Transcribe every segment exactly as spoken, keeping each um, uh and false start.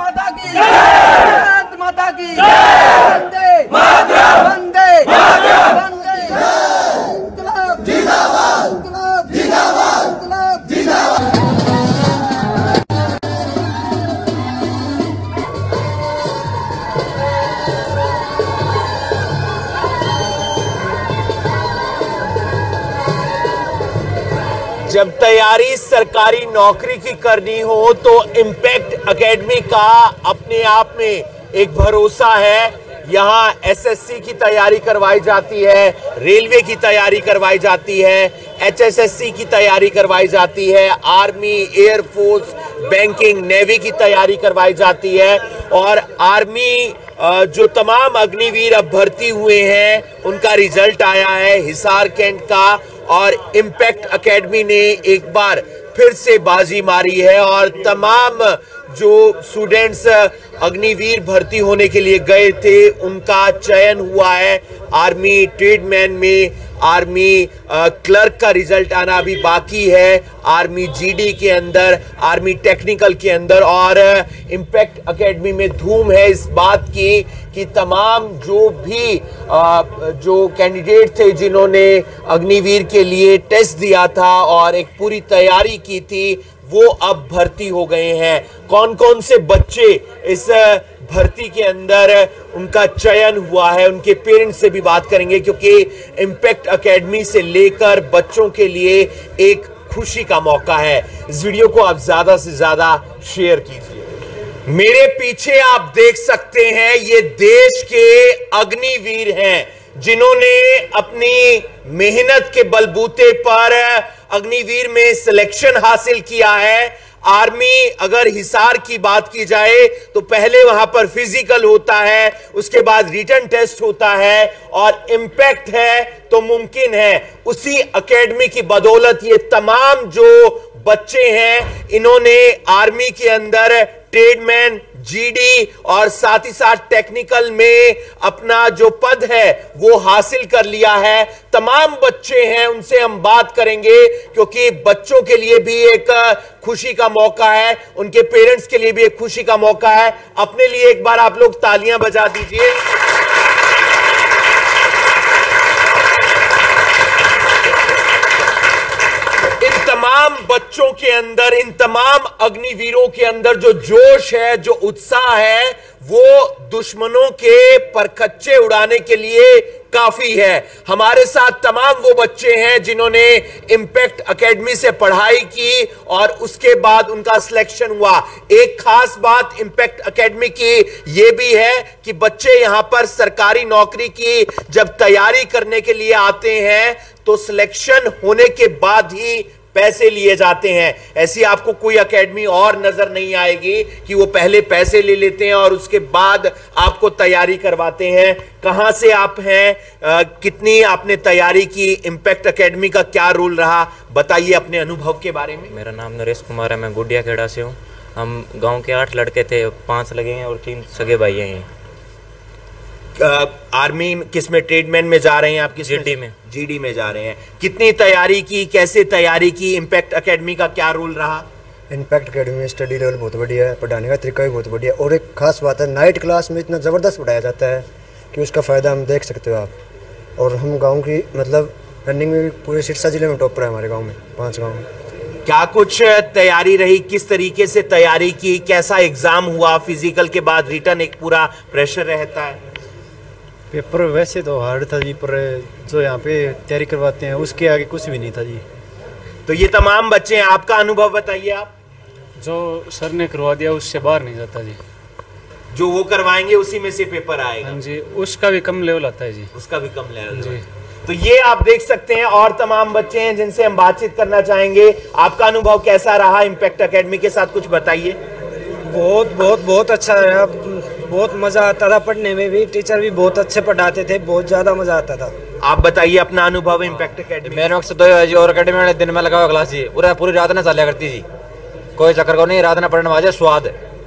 माता की भारत माता की वंदे मातरम वंदे मातरम वंदे इंकलाब जिंदाबाद इंकलाब जिंदाबाद इंकलाब जिंदाबाद। जब तैयारी सरकारी नौकरी की करनी हो तो इम्पैक्ट एकेडमी का अपने आप में एक भरोसा है। यहाँ एसएससी की तैयारी करवाई जाती है, रेलवे की तैयारी करवाई जाती है, एचएसएससी की तैयारी करवाई जाती है, आर्मी, एयरफोर्स, बैंकिंग, नेवी की तैयारी करवाई जाती है। और आर्मी जो तमाम अग्निवीर अब भर्ती हुए हैं उनका रिजल्ट आया है हिसार कैंट का, और इम्पैक्ट एकेडमी ने एक बार फिर से बाजी मारी है और तमाम जो स्टूडेंट्स अग्निवीर भर्ती होने के लिए गए थे उनका चयन हुआ है। आर्मी ट्रेडमैन में आर्मी क्लर्क का रिजल्ट आना अभी बाकी है, आर्मी जीडी के अंदर, आर्मी टेक्निकल के अंदर। और इम्पैक्ट एकेडमी में धूम है इस बात की कि तमाम जो भी आ, जो कैंडिडेट थे जिन्होंने अग्निवीर के लिए टेस्ट दिया था और एक पूरी तैयारी की थी वो अब भर्ती हो गए हैं। कौन कौन से बच्चे इस भर्ती के अंदर उनका चयन हुआ है उनके पेरेंट्स से भी बात करेंगे, क्योंकि इम्पैक्ट एकेडमी से लेकर बच्चों के लिए एक खुशी का मौका है। इस वीडियो को आप ज्यादा से ज्यादा शेयर कीजिए। मेरे पीछे आप देख सकते हैं ये देश के अग्निवीर हैं जिन्होंने अपनी मेहनत के बलबूते पर अग्निवीर में सिलेक्शन हासिल किया है। आर्मी अगर हिसार की बात की जाए तो पहले वहां पर फिजिकल होता है, उसके बाद रिटन टेस्ट होता है, और इम्पैक्ट है तो मुमकिन है उसी एकेडमी की बदौलत ये तमाम जो बच्चे हैं इन्होंने आर्मी के अंदर ट्रेडमैन, जीडी और साथ ही साथ टेक्निकल में अपना जो पद है वो हासिल कर लिया है। तमाम बच्चे हैं उनसे हम बात करेंगे क्योंकि बच्चों के लिए भी एक खुशी का मौका है, उनके पेरेंट्स के लिए भी एक खुशी का मौका है। अपने लिए एक बार आप लोग तालियां बजा दीजिए। तमाम बच्चों के अंदर, इन तमाम अग्निवीरों के अंदर जो जोश है, जो उत्साह है, वो दुश्मनों के परखच्चे उड़ाने के लिए काफी है। हमारे साथ तमाम वो बच्चे हैं जिन्होंने इम्पैक्ट एकेडमी से पढ़ाई की और उसके बाद उनका सिलेक्शन हुआ। एक खास बात इम्पैक्ट एकेडमी की ये भी है कि बच्चे यहां पर सरकारी नौकरी की जब तैयारी करने के लिए आते हैं तो सिलेक्शन होने के बाद ही पैसे लिए जाते हैं। ऐसी आपको कोई एकेडमी और नजर नहीं आएगी कि वो पहले पैसे ले लेते हैं और उसके बाद आपको तैयारी करवाते हैं। कहां से आप हैं, आ, कितनी आपने तैयारी की, इम्पैक्ट एकेडमी का क्या रोल रहा, बताइए अपने अनुभव के बारे में। मेरा नाम नरेश कुमार है, मैं गुडिया खेड़ा से हूँ। हम गांव के आठ लड़के थे, पांच लगे हैं और तीन सगे भाई हैं। आर्मी किस में, ट्रेडमैन में जा रहे हैं आप? किस जीडी में? जीडी में जा रहे हैं। कितनी तैयारी की, कैसे तैयारी की, इम्पैक्ट एकेडमी का क्या रोल रहा? इम्पैक्ट एकेडमी में स्टडी लेवल बहुत बढ़िया है, पढ़ाने का तरीका भी बहुत बढ़िया, और एक खास बात है नाइट क्लास में इतना ज़बरदस्त पढ़ाया जाता है कि उसका फ़ायदा हम देख सकते हो आप। और हम गाँव की मतलब रनिंग में पूरे सिरसा जिले में टॉपर है हमारे गाँव में, पाँच गाँव में। क्या कुछ तैयारी रही, किस तरीके से तैयारी की, कैसा एग्जाम हुआ? फिजिकल के बाद रिटर्न एक पूरा प्रेशर रहता है। पेपर वैसे तो हार्ड था जी, पर जो यहाँ पे तैयारी करवाते हैं उसके आगे कुछ भी नहीं था जी। तो ये तमाम बच्चे हैं, आपका अनुभव बताइए आप। जो सर ने करवा दिया उससे बाहर नहीं जाता जी, जो वो करवाएंगे उसी में से पेपर आएगा। हाँ जी, उसका भी कम लेवल आता है जी, उसका भी कम लेवल जी। तो ये आप देख सकते हैं और तमाम बच्चे हैं जिनसे हम बातचीत करना चाहेंगे। आपका अनुभव कैसा रहा इम्पैक्ट एकेडमी के साथ, कुछ बताइए। बहुत बहुत बहुत अच्छा रहा, बहुत मज़ा आता था पढ़ने में भी, टीचर भी बहुत अच्छे पढ़ाते थे, बहुत ज़्यादा मज़ा आता था। आप बताइए अपना अनुभव इम्पैक्ट एकेडमी। मेरे मकसद तो है जी, और एकेडमी में दिन में लगा हुआ क्लास जी, पूरा पूरी रात ना चलिया करती जी, कोई चक्कर को नहीं, रात ना पढ़ने वाले स्वाद।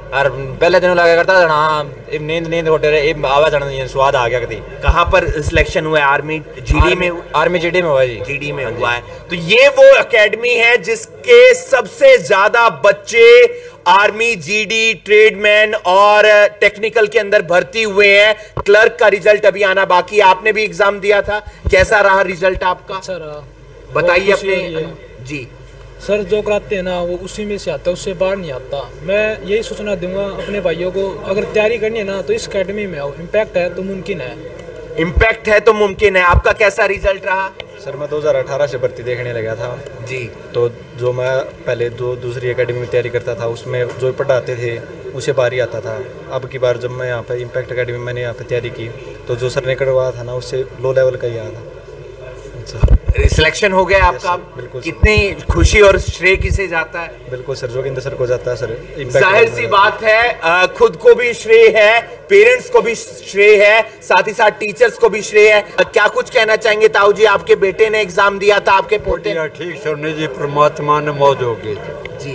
और पहले दिन लगा करता था हाँ नींद नींद होते रहे आवाज आना स्वाद आ गया कभी। कहाँ पर सिलेक्शन हुआ है? आर्मी जीडी में? आर्मी जीडी में हुआ जी। जीडी में हुआ है। तो ये वो एकेडमी है जिसके सबसे ज्यादा बच्चे आर्मी, जीडी, ट्रेडमैन और टेक्निकल के अंदर भर्ती हुए हैं। क्लर्क का रिजल्ट अभी आना बाकी है। आपने भी एग्जाम दिया था, कैसा रहा रिजल्ट आपका? सर बताइए अपने। जी सर, जो कराते हैं ना वो उसी में से आता है, उससे बाहर नहीं आता। मैं यही सूचना दूंगा अपने भाइयों को, अगर तैयारी करनी है ना तो इस अकेडमी में आओ। इम्पैक्ट है तो मुमकिन है। इम्पैक्ट है तो मुमकिन है। आपका कैसा रिजल्ट रहा? सर मैं दो हज़ार अठारह से भर्ती देखने लगा था जी। तो जो मैं पहले दो दूसरी एकेडमी में तैयारी करता था उसमें जो पढ़ाते थे उसे बाहर ही आता था। अब की बार जब मैं यहाँ पे इम्पैक्ट एकेडमी में मैंने यहाँ पे तैयारी की तो जो सर ने करवाया था ना उससे लो लेवल का ही आया था। सिलेक्शन हो गया आपका? बिल्कुल। कितनी खुशी और श्रेय किसे जाता है? बिल्कुल सर, जोगिंदर सर को जाता है सर। जाहिर सी बात है, खुद को भी श्रेय है, पेरेंट्स को भी श्रेय है, साथ ही साथ टीचर्स को भी श्रेय है। क्या कुछ कहना चाहेंगे ताऊ जी? आपके बेटे ने एग्जाम दिया था, आपके पोते? ठीक सर जी, परमात्मा ने मौज होगी जी।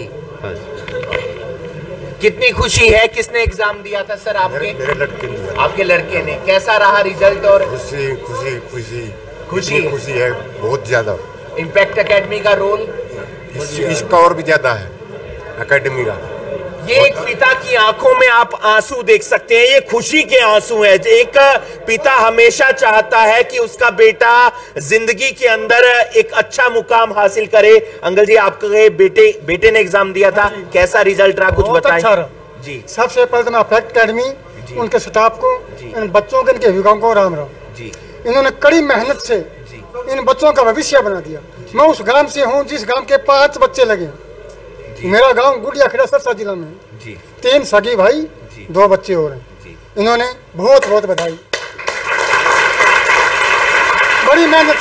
कितनी खुशी है? किसने एग्जाम दिया था सर? आपके? मेरे लड़के ने। आपके लड़के ने। कैसा रहा रिजल्ट? और खुशी खुशी खुशी खुशी खुशी है बहुत ज्यादा। इम्पैक्ट एकेडमी का रोल इस, इसका और भी ज्यादा है एकेडमी का। ये एक पिता की आंखों में आप आंसू देख सकते हैं, ये खुशी के आंसू हैं। एक पिता हमेशा चाहता है कि उसका बेटा जिंदगी के अंदर एक अच्छा मुकाम हासिल करे। अंकल जी, आपके बेटे बेटे ने एग्जाम दिया था, कैसा रिजल्ट रहा? कुछ बताएं। अच्छा रहा जी। सबसे पहले तो मैं इम्पैक्ट एकेडमी, उनके स्टाफ को, इन बच्चों के, इनके अभिभावकों को राम राम जी। इन्होंने कड़ी मेहनत से इन बच्चों का भविष्य बना दिया। मैं उस गांव से हूँ जिस गांव के पांच बच्चे लगे। मेरा गांव गुड़िया खेड़ा सरसा जिला में है। तीन सगी भाई, दो बच्चे हो रहे हैं। इन्होंने बहुत बहुत बधाई, बड़ी मेहनत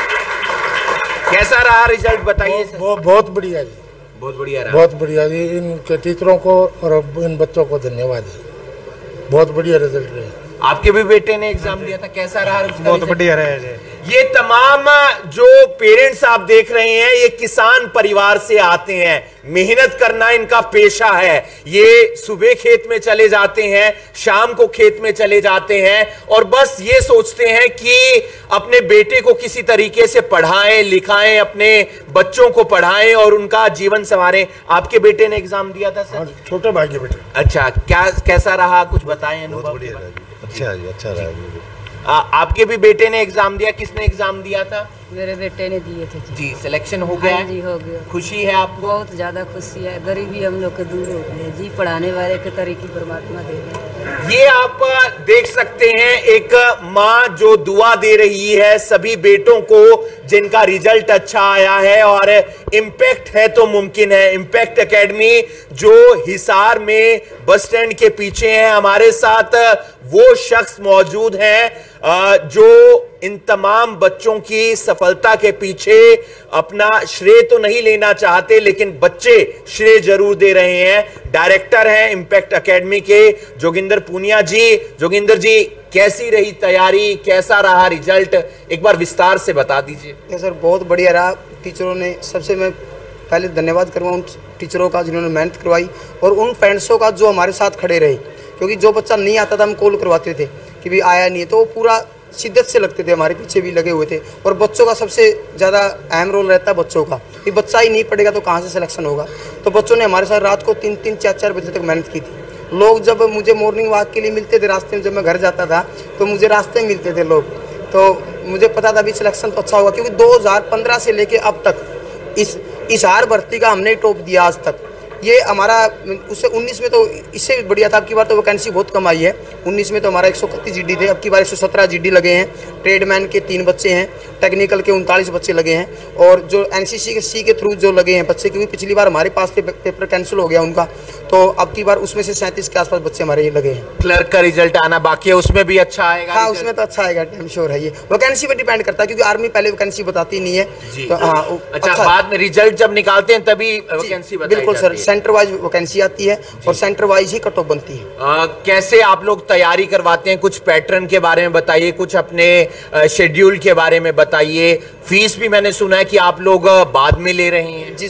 की। कैसा रहा रिजल्ट बताइए? बहुत बहुत बढ़िया जी, बहुत बढ़िया रहा। बहुत बढ़िया जी। इनके टीचरों को और इन बच्चों को धन्यवाद है, बहुत बढ़िया रिजल्ट रहे। आपके भी बेटे ने एग्जाम दिया था, कैसा रहा? बहुत बढ़िया रहा। ये तमाम जो पेरेंट्स आप देख रहे हैं ये किसान परिवार से आते हैं, मेहनत करना इनका पेशा है। ये सुबह खेत में चले जाते हैं, शाम को खेत में चले जाते हैं और बस ये सोचते हैं कि अपने बेटे को किसी तरीके से पढ़ाएं, लिखाएं, अपने बच्चों को पढ़ाएं और उनका जीवन संवारें। आपके बेटे ने एग्जाम दिया था सर? छोटे भाई के बेटे। अच्छा, क्या कैसा रहा? कुछ बताएं अनुभव। अच्छा जी, अच्छा रहा। आ, आपके भी बेटे ने एग्जाम दिया? किसने एग्जाम दिया था? मेरे बेटे ने दिए थे जी। जी, सिलेक्शन हो गया? हाँ जी, हो गया। खुशी है आपको? बहुत ज्यादा खुशी है। गरीबी हम लोग के दूर हो गई है जी, पढ़ाने वाले के तरीके परमात्मा दे रहे। ये आप देख सकते हैं, एक माँ जो दुआ दे रही है सभी बेटों को जिनका रिजल्ट अच्छा आया है। और इम्पैक्ट है तो मुमकिन है। इम्पैक्ट एकेडमी जो हिसार में बस स्टैंड के पीछे है। हमारे साथ वो शख्स मौजूद हैं जो इन तमाम बच्चों की सफलता के पीछे अपना श्रेय तो नहीं लेना चाहते, लेकिन बच्चे श्रेय जरूर दे रहे हैं। डायरेक्टर हैं इम्पैक्ट एकेडमी के जोगिंदर पूनिया जी। जोगिंदर जी, कैसी रही तैयारी, कैसा रहा रिजल्ट, एक बार विस्तार से बता दीजिए। सर बहुत बढ़िया रहा। टीचरों ने, सबसे मैं पहले धन्यवाद करूँगा उन टीचरों का जिन्होंने मेहनत करवाई और उन पेरेंट्सों का जो हमारे साथ खड़े रहे, क्योंकि जो बच्चा नहीं आता था हम कॉल करवाते थे कि भी आया नहीं है, तो वो पूरा शिद्दत से लगते थे, हमारे पीछे भी लगे हुए थे। और बच्चों का सबसे ज़्यादा अहम रोल रहता है बच्चों का, कि बच्चा ही नहीं पढ़ेगा तो कहाँ से सिलेक्शन होगा। तो बच्चों ने हमारे साथ रात को तीन तीन चार चार बजे तक मेहनत की थी। लोग जब मुझे मॉर्निंग वॉक के लिए मिलते थे रास्ते में, जब मैं घर जाता था तो मुझे रास्ते में मिलते थे लोग, तो मुझे पता था अभी सिलेक्शन तो अच्छा होगा, क्योंकि दो हज़ार पंद्रह से लेके अब तक इस हिसार भर्ती का हमने टॉप दिया आज तक। ये हमारा उससे उन्नीस में तो इससे भी बढ़िया था। अब की बार तो वैकेंसी बहुत कम आई है। उन्नीस में तो हमारा एक सौ इकतीस जीडी थे, अब की बार एक सौ सत्रह जीडी लगे हैं। ट्रेडमैन के तीन बच्चे हैं, टेक्निकल के उनतालीस बच्चे लगे हैं, और जो एनसीसी के सी के थ्रू जो लगे हैं बच्चे, क्योंकि पिछली बार हमारे पास थे, पेपर कैंसिल हो गया उनका, तो अब की बार उसमें से सैंतीस के आसपास बच्चे हमारे ये लगे हैं। क्लर्क का रिजल्ट आना बाकी है, उसमें भी अच्छा आएगा? हाँ, उसमें तो अच्छा आएगा, आई एम श्योर है। ये वैकेंसी पे डिपेंड करता है, क्योंकि आर्मी पहले वैकेंसी बताती नहीं है। तो हाँ, अच्छा, बाद में रिजल्ट जब निकालते हैं तभी वैकेंसी बताई बिल्कुल सर, सेंटर वाइज वैकेंसी आती है और सेंटर वाइज ही कट ऑफ बनती है। आ, कैसे आप लोग तैयारी करवाते हैं? कुछ पैटर्न के बारे में बताइए, कुछ अपने शेड्यूल के बारे में बताइए। फीस भी मैंने सुना है कि आप लोग बाद में ले रहे हैं। जी सर,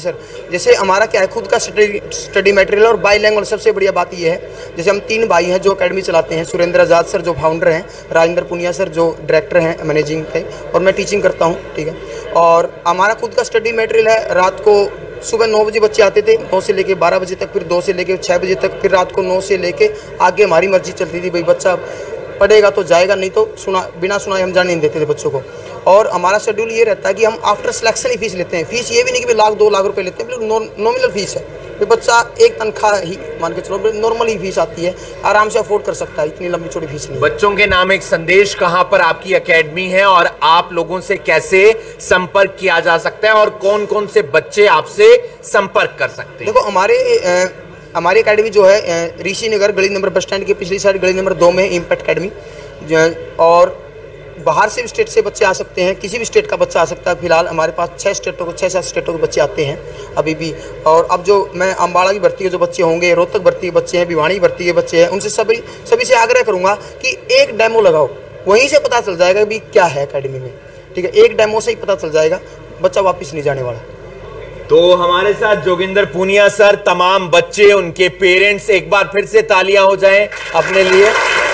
जैसे हमारा क्या है, खुद का स्टडी स्टडी मटेरियल और बाईलैंग्वेज। सबसे बढ़िया बात ये है, जैसे हम तीन भाई हैं जो अकेडमी चलाते हैं, सुरेंद्र आज़ाद सर जो फाउंडर हैं, राजेंद्र पुनिया सर जो डायरेक्टर हैं मैनेजिंग के, और मैं टीचिंग करता हूँ, ठीक है। और हमारा खुद का स्टडी मटेरियल है। रात को सुबह नौ बजे बच्चे आते थे, नौ से लेके बारह बजे तक, फिर दो से लेके छः बजे तक, फिर रात को नौ से लेके आगे हमारी मर्जी चलती थी, भाई बच्चा पढ़ेगा तो जाएगा, नहीं तो सुना बिना सुनाए हम जाने नहीं देते थे बच्चों को। और हमारा शेड्यूल ये रहता है कि हम आफ्टर सिलेक्शन ही फीस लेते हैं। फीस ये भी नहीं कि लाख दो लाख रुपए लेते हैं, बिल्कुल नॉमिनल फीस है। फिर बच्चा एक तनख्वाह ही मान के चलो, नॉर्मल ही फीस आती है, आराम से अफोर्ड कर सकता है, इतनी लंबी चौड़ी फीस नहीं। बच्चों के नाम एक संदेश, कहां पर आपकी एकेडमी है और आप लोगों से कैसे संपर्क किया जा सकता है और कौन कौन से बच्चे आपसे संपर्क कर सकते हैं? देखो हमारे आ, हमारी एकेडमी जो है ऋषि नगर गली नंबर बस स्टैंड के पिछली साइड गली नंबर दो में है इम्पैक्ट एकेडमी। और बाहर से भी स्टेट से बच्चे आ सकते हैं, किसी भी स्टेट का बच्चा आ सकता है। फिलहाल हमारे पास छः स्टेटों को छः सात स्टेटों के बच्चे आते हैं अभी भी। और अब जो मैं अम्बाड़ा की भर्ती के जो बच्चे होंगे, रोहतक भर्ती के बच्चे हैं, भिवानी भर्ती के बच्चे हैं, उनसे सभी सभी से आग्रह करूँगा कि एक डेमो लगाओ, वहीं से पता चल जाएगा भी क्या है एकेडमी में, ठीक है। एक डेमो से ही पता चल जाएगा, बच्चा वापस नहीं जाने वाला। तो हमारे साथ जोगिंदर पुनिया सर, तमाम बच्चे, उनके पेरेंट्स, एक बार फिर से तालियां हो जाएं अपने लिए।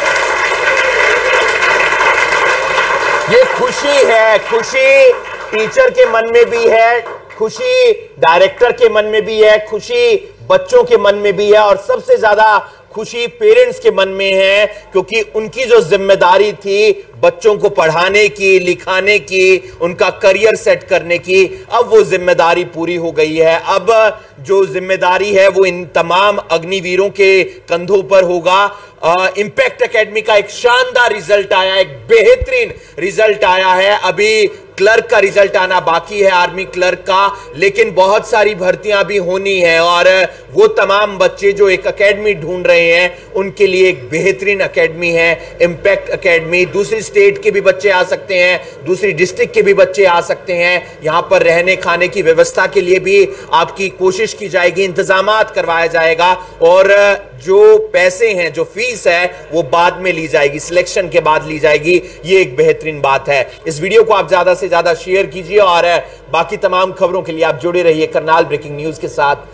ये खुशी है, खुशी टीचर के मन में भी है, खुशी डायरेक्टर के मन में भी है, खुशी बच्चों के मन में भी है, और सबसे ज्यादा खुशी पेरेंट्स के मन में है, क्योंकि उनकी जो जिम्मेदारी थी बच्चों को पढ़ाने की, लिखाने की, उनका करियर सेट करने की, अब वो जिम्मेदारी पूरी हो गई है। अब जो जिम्मेदारी है वो इन तमाम अग्निवीरों के कंधों पर होगा। इम्पैक्ट एकेडमी का एक शानदार रिजल्ट आया, एक बेहतरीन रिजल्ट आया है। अभी क्लर्क का रिजल्ट आना बाकी है, आर्मी क्लर्क का, लेकिन बहुत सारी भर्तियां भी होनी है। और वो तमाम बच्चे जो एक एकेडमी ढूंढ रहे हैं, उनके लिए एक बेहतरीन एकेडमी है इम्पैक्ट एकेडमी। दूसरी स्टेट के भी बच्चे आ सकते हैं, दूसरी डिस्ट्रिक्ट के भी बच्चे आ सकते हैं। यहां पर रहने खाने की व्यवस्था के लिए भी आपकी कोशिश की जाएगी, इंतजामात करवाया जाएगा, और जो पैसे हैं, जो फीस है, वो बाद में ली जाएगी, सिलेक्शन के बाद ली जाएगी। ये एक बेहतरीन बात है। इस वीडियो को आप ज्यादा से ज्यादा शेयर कीजिए, और बाकी तमाम खबरों के लिए आप जुड़े रहिए करनाल ब्रेकिंग न्यूज के साथ।